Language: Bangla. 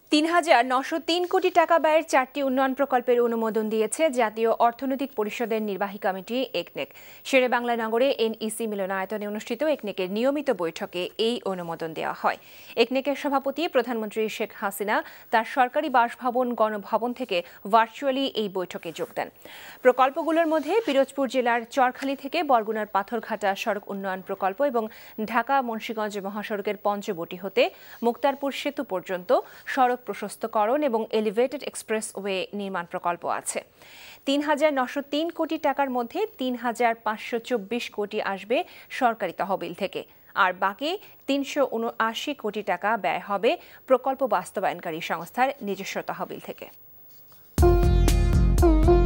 ৩,৯০৩ কোটি টাকা ব্যয়ের ৪টি উন্নয়ন প্রকল্পের অনুমোদন দিয়েছে জাতীয় অর্থনৈতিক পরিষদের নির্বাহী কমিটি একনেক। শেরে বাংলা নগরে এনইসি মিলনায়তনে অনুষ্ঠিত একনেকের নিয়মিত বৈঠকে এই অনুমোদন দেওয়া হয়। একনেকের সভাপতি প্রধানমন্ত্রী শেখ হাসিনা তার সরকারি বাসভবন গণভবন থেকে ভার্চুয়ালি এই বৈঠকে যোগ দেন। প্রকল্পগুলোর মধ্যে পিরোজপুর জেলার চরখালী থেকে বরগুনার পাথরঘাটা সড়ক উন্নয়ন প্রকল্প এবং ঢাকা মুন্সিগঞ্জ মহাসড়কের পঞ্চবটি হতে মুক্তারপুর সেতু পর্যন্ত সড়ক প্রশস্তকরণ এবং এলিভেটেড এক্সপ্রেসওয়ে নির্মাণ প্রকল্প আছে। ৩,৯০৩ কোটি টাকার মধ্যে ৩,৫২৪ কোটি আসবে সরকারি তহবিল থেকে, আর বাকি ৩৭৯ কোটি টাকা ব্যয় হবে প্রকল্প বাস্তবায়নকারী সংস্থার নিজস্ব তহবিল থেকে।